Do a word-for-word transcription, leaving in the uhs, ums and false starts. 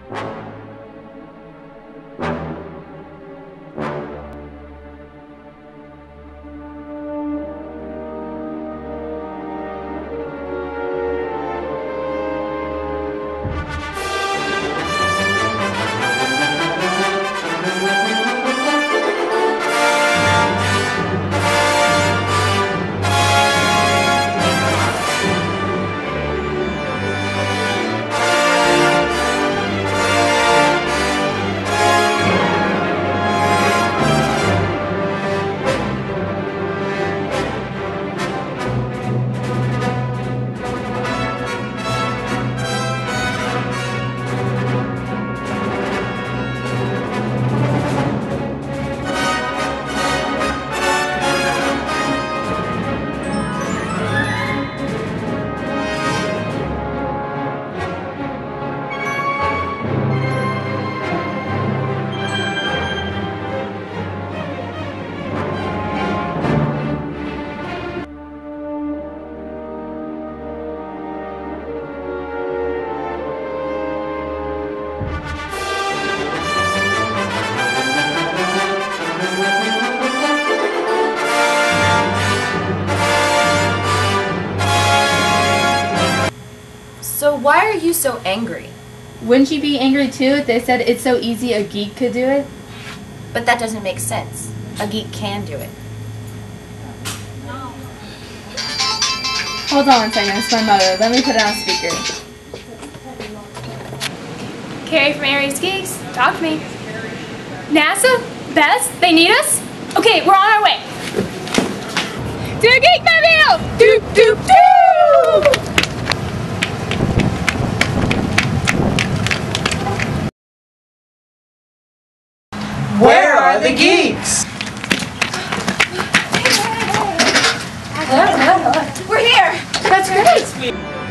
So why are you so angry? Wouldn't you be angry too if they said it's so easy a geek could do it? But that doesn't make sense. A geek can do it. Hold on one second, it's my mother. Let me put it on speaker. Carrie from Aries Geeks, talk to me. NASA? Bess? They need us? Okay, we're on our way. To the Geek Mobile! Doop doop doop! Where are the geeks? We're here! That's great!